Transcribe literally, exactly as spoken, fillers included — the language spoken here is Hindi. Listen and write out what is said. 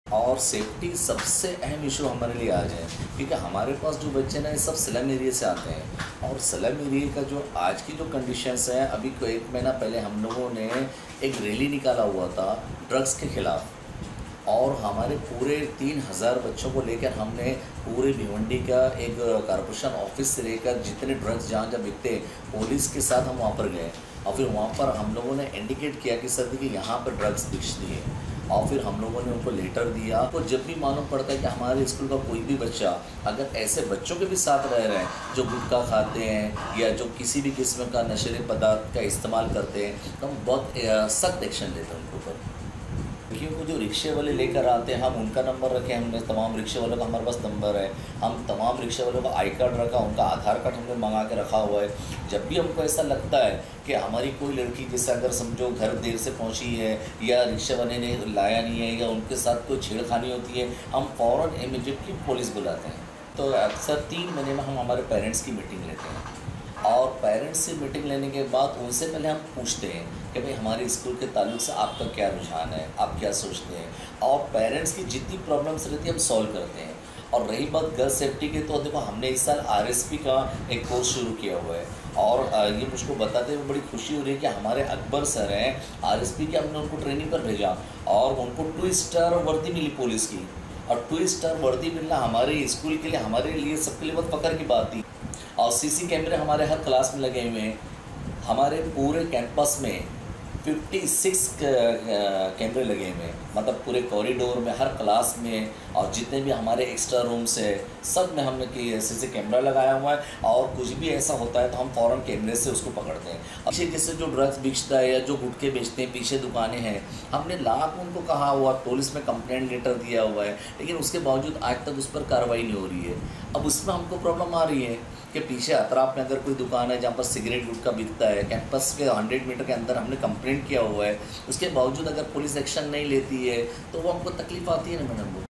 और सेफ्टी सबसे अहम इशू हमारे लिए आज है, क्योंकि हमारे पास जो बच्चे ना ये सब स्लम एरिया से आते हैं। और स्लम एरिया का जो आज की जो कंडीशंस हैं, अभी को एक महीना पहले हम लोगों ने एक रैली निकाला हुआ था ड्रग्स के ख़िलाफ़, और हमारे पूरे तीन हज़ार बच्चों को लेकर हमने पूरे भिवंडी का एक कॉर्पोरेशन ऑफिस से लेकर जितने ड्रग्स जहाँ जहाँ बिकते पुलिस के साथ हम वहाँ पर गए, और फिर वहाँ पर हम लोगों ने इंडिकेट किया कि सर देखिए यहाँ पर ड्रग्स बिकती है, और फिर हम लोगों ने उनको लेटर दिया। तो जब भी मालूम पड़ता है कि हमारे स्कूल का कोई भी बच्चा अगर ऐसे बच्चों के भी साथ रह रहे हैं जो गुटखा खाते हैं या जो किसी भी किस्म का नशीले पदार्थ का इस्तेमाल करते हैं, तो हम बहुत सख्त एक्शन लेते हैं उनके ऊपर। क्योंकि जो रिक्शे वाले लेकर आते हैं, हम उनका नंबर रखे, हमने तमाम रिक्शे वालों का हमारे पास नंबर है, हम तमाम रिक्शे वालों का आई कार्ड रखा, उनका आधार कार्ड हमने मंगा के रखा हुआ है। जब भी हमको ऐसा लगता है कि हमारी कोई लड़की जैसे अगर समझो घर देर से पहुंची है या रिक्शे वाले ने लाया नहीं है या उनके साथ कोई छेड़खानी होती है, हम फ़ौरन इमीडिएटली पुलिस बुलाते हैं। तो अक्सर तीन महीने में हम हमारे पेरेंट्स की मीटिंग लेते हैं, और पेरेंट्स से मीटिंग लेने के बाद उनसे पहले हम पूछते हैं कि भाई हमारे स्कूल के ताल्लुक से आपका क्या रुझान है, आप क्या सोचते हैं, और पेरेंट्स की जितनी प्रॉब्लम्स रहती है हम सॉल्व करते हैं। और रही बात गर्ल्स सेफ्टी की, तो देखो हमने इस साल आरएसपी का एक कोर्स शुरू किया हुआ है, और ये मुझको बताते हुए बड़ी खुशी हो रही है कि हमारे अकबर सर हैं आरएसपी के, हमने उनको ट्रेनिंग पर भेजा और उनको टू स्टार वर्दी मिली पुलिस की, और टू स्टार वर्दी मिलना हमारे स्कूल के लिए, हमारे लिए, सबके लिए बहुत फ़ख्र की बात थी। और सीसी कैमरे हमारे हर क्लास में लगे हुए हैं, हमारे पूरे कैंपस में छप्पन कैमरे लगे हुए हैं, मतलब पूरे कॉरिडोर में, हर क्लास में, और जितने भी हमारे एक्स्ट्रा रूम्स है सब में हमने कि सीसी कैमरा लगाया हुआ है। और कुछ भी ऐसा होता है तो हम फ़ौरन कैमरे से उसको पकड़ते हैं। पीछे जैसे जो ड्रग्स बेचता है या जो गुटखे बेचते हैं, पीछे दुकानें हैं, हमने लाख उनको कहा हुआ, पुलिस में कंप्लेंट लेटर दिया हुआ है, लेकिन उसके बावजूद आज तक उस पर कार्रवाई नहीं हो रही है। अब उसमें हमको प्रॉब्लम आ रही है कि पीछे अतराफ में अगर कोई दुकान है जहाँ पर सिगरेट गुटखा बिकता है, कैंपस के हंड्रेड मीटर के अंदर हमने कंप्लेंट किया हुआ है, उसके बावजूद अगर पुलिस एक्शन नहीं लेती है तो वो हमको तकलीफ आती है ना मैडम।